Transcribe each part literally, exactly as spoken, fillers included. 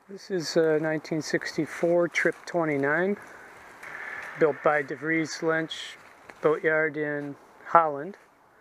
This is a nineteen sixty-four Tripp twenty-nine, built by De Vries Lynch Boatyard in Holland.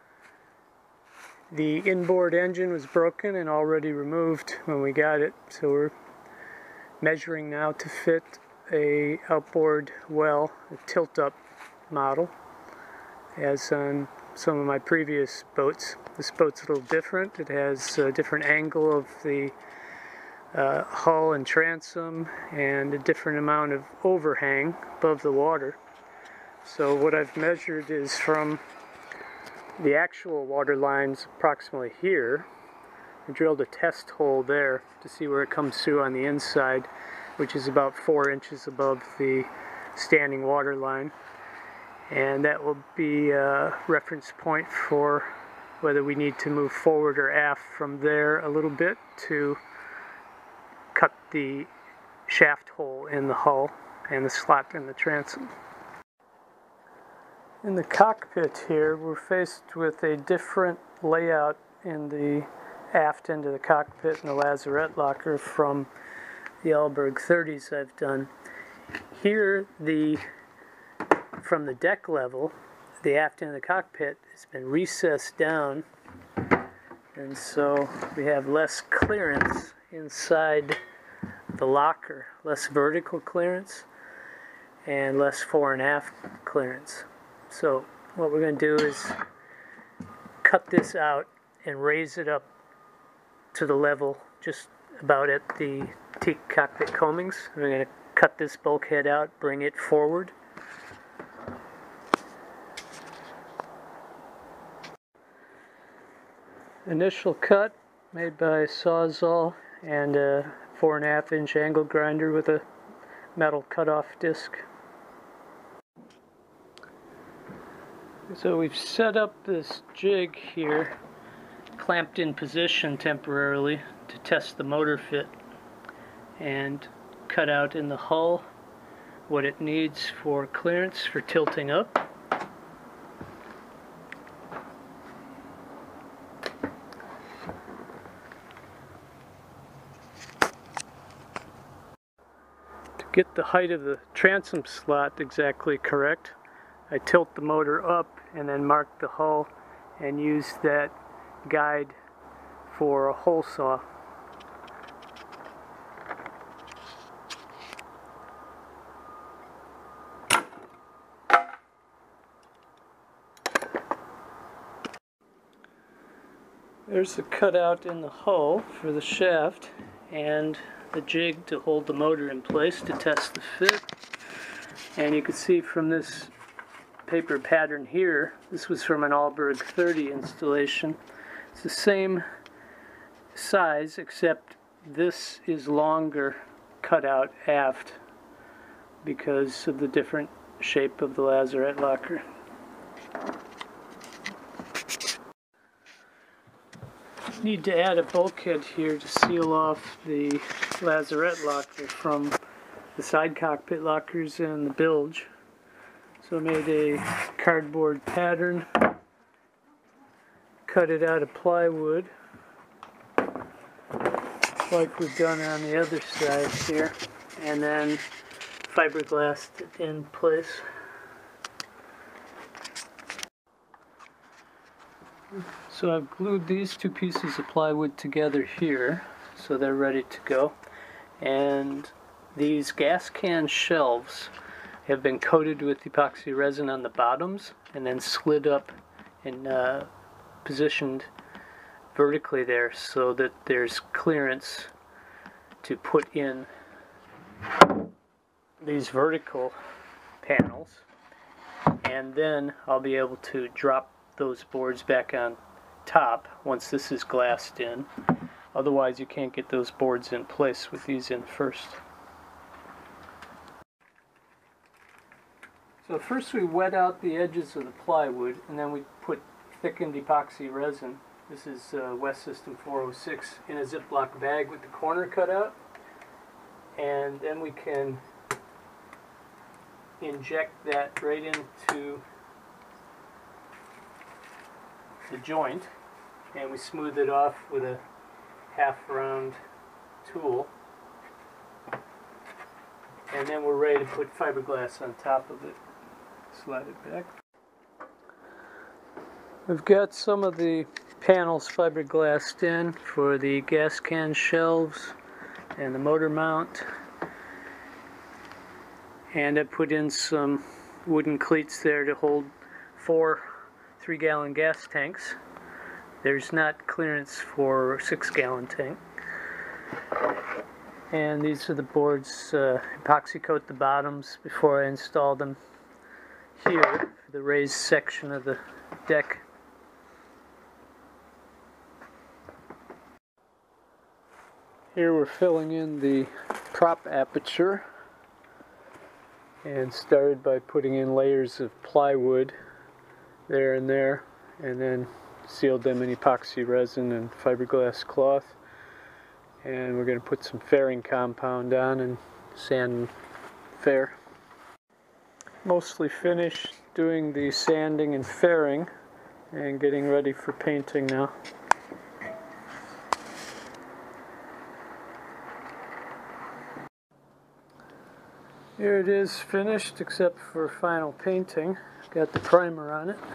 The inboard engine was broken and already removed when we got it, so we're measuring now to fit a outboard well, a tilt-up model, as on some of my previous boats. This boat's a little different. It has a different angle of the uh, hull and transom and a different amount of overhang above the water. So what I've measured is from the actual water lines approximately here. I drilled a test hole there to see where it comes through on the inside, which is about four inches above the standing water line. And that will be a reference point for whether we need to move forward or aft from there a little bit to cut the shaft hole in the hull and the slot in the transom. In the cockpit here, we're faced with a different layout in the aft end of the cockpit and the lazarette locker from the Outboard thirties I've done. Here, the from the deck level, the aft end of the cockpit has been recessed down, and so we have less clearance inside the locker, less vertical clearance and less fore and aft clearance. So what we're going to do is cut this out and raise it up to the level just about at the teak cockpit coamings. We're going to cut this bulkhead out, bring it forward. Initial cut made by Sawzall and a four and a half inch angle grinder with a metal cutoff disc. So we've set up this jig here, clamped in position temporarily to test the motor fit, and cut out in the hull what it needs for clearance for tilting up. To get the height of the transom slot exactly correct, I tilt the motor up and then mark the hull and use that guide for a hole saw. There's the cutout in the hull for the shaft and the jig to hold the motor in place to test the fit. And you can see from this paper pattern here, this was from an Outboard thirty installation. It's the same size, except this is longer cut out aft because of the different shape of the lazarette locker. Need to add a bulkhead here to seal off the lazarette locker from the side cockpit lockers and the bilge. So I made a cardboard pattern, cut it out of plywood like we've done on the other side here, and then fiberglassed it in place. So I've glued these two pieces of plywood together here so they're ready to go, and these gas can shelves have been coated with epoxy resin on the bottoms and then slid up and uh, positioned vertically there so that there's clearance to put in these vertical panels, and then I'll be able to drop those boards back on top once this is glassed in. Otherwise you can't get those boards in place with these in first. So first we wet out the edges of the plywood, and then we put thickened epoxy resin. This is uh, West System four oh six in a Ziploc bag with the corner cut out. And then we can inject that right into the joint, and we smooth it off with a half round tool. and then we're ready to put fiberglass on top of it. Slide it back. We've got some of the panels fiberglassed in for the gas can shelves and the motor mount. And I put in some wooden cleats there to hold four three gallon gas tanks. There's not clearance for a six gallon tank. And these are the boards, uh, epoxy coat the bottoms before I install them here for the raised section of the deck. Here we're filling in the prop aperture, and started by putting in layers of plywood there and there, and then sealed them in epoxy resin and fiberglass cloth. And we're going to put some fairing compound on and sand and fair. Mostly finished doing the sanding and fairing and getting ready for painting now. Here it is, finished except for final painting. Got the primer on it.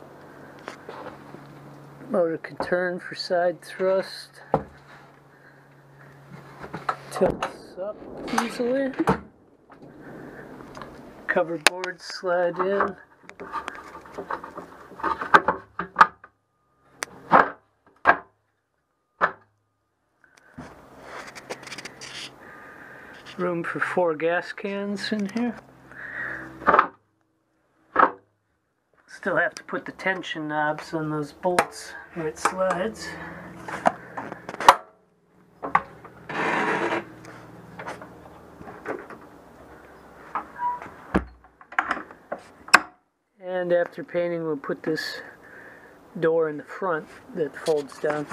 Motor can turn for side thrust. Tilts up easily. Cover boards slide in. Room for four gas cans in here. Still have to put the tension knobs on those bolts where it slides. And after painting, we'll put this door in the front that folds down.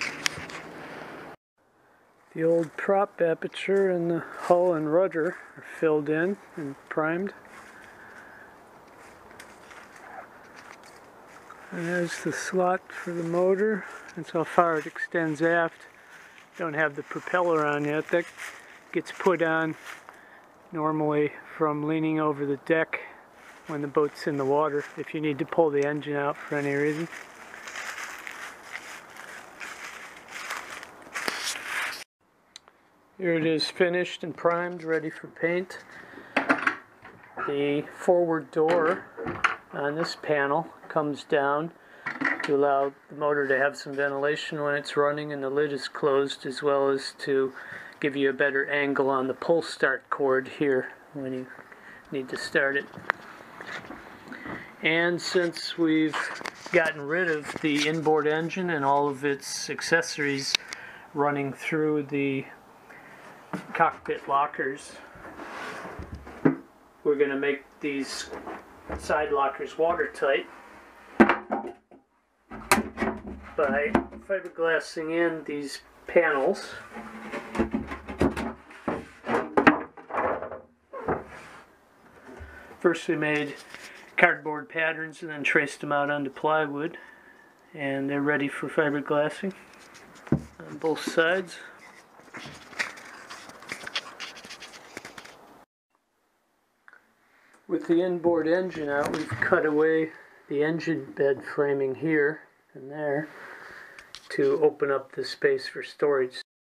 The old prop aperture and the hull and rudder are filled in and primed. And there's the slot for the motor. That's how far it extends aft. Don't have the propeller on yet. That gets put on normally from leaning over the deck when the boat's in the water, if you need to pull the engine out for any reason. Here it is, finished and primed, ready for paint. The forward door on this panel comes down to allow the motor to have some ventilation when it's running and the lid is closed, as well as to give you a better angle on the pull start cord here when you need to start it. And since we've gotten rid of the inboard engine and all of its accessories running through the cockpit lockers, we're going to make these side lockers watertight by fiberglassing in these panels. First we made cardboard patterns and then traced them out onto plywood, and they're ready for fiberglassing on both sides. With the inboard engine out, we've cut away the engine bed framing here and there to open up the space for storage.